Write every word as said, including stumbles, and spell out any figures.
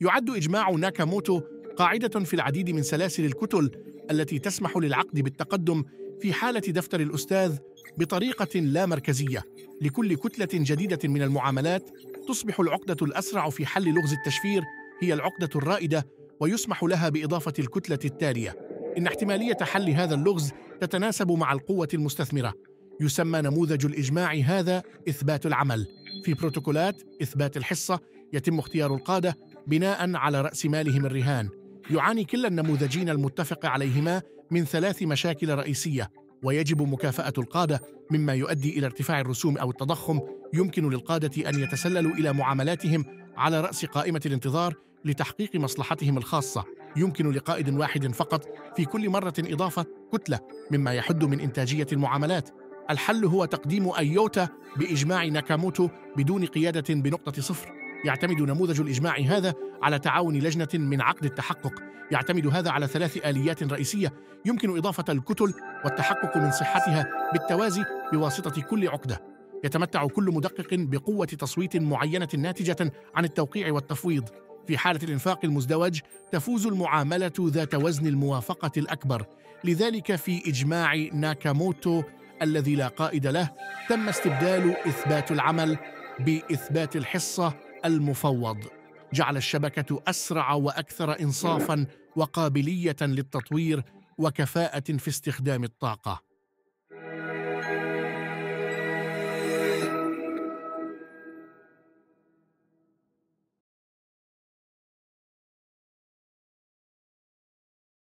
يعد إجماع ناكاموتو قاعدة في العديد من سلاسل الكتل التي تسمح للعقد بالتقدم في حالة دفتر الأستاذ بطريقة لا مركزية. لكل كتلة جديدة من المعاملات تصبح العقدة الأسرع في حل لغز التشفير هي العقدة الرائدة، ويسمح لها بإضافة الكتلة التالية. إن احتمالية حل هذا اللغز تتناسب مع القوة المستثمرة. يسمى نموذج الإجماع هذا إثبات العمل. في بروتوكولات إثبات الحصة يتم اختيار القادة بناء على رأس مالهم الرهان. يعاني كلا النموذجين المتفق عليهما من ثلاث مشاكل رئيسية، ويجب مكافأة القادة، مما يؤدي إلى ارتفاع الرسوم أو التضخم. يمكن للقادة أن يتسللوا إلى معاملاتهم على رأس قائمة الانتظار لتحقيق مصلحتهم الخاصة. يمكن لقائد واحد فقط في كل مرة إضافة كتلة، مما يحد من إنتاجية المعاملات. الحل هو تقديم أيوتا بإجماع ناكاموتو بدون قيادة بنقطة صفر. يعتمد نموذج الإجماع هذا على تعاون لجنة من عقد التحقق. يعتمد هذا على ثلاث آليات رئيسية. يمكن إضافة الكتل والتحقق من صحتها بالتوازي بواسطة كل عقدة. يتمتع كل مدقق بقوة تصويت معينة ناتجة عن التوقيع والتفويض. في حالة الإنفاق المزدوج تفوز المعاملة ذات وزن الموافقة الأكبر. لذلك في إجماع ناكاموتو الذي لا قائد له تم استبدال إثبات العمل بإثبات الحصة المفوض. جعل الشبكة أسرع وأكثر إنصافاً وقابلية للتطوير وكفاءة في استخدام الطاقة.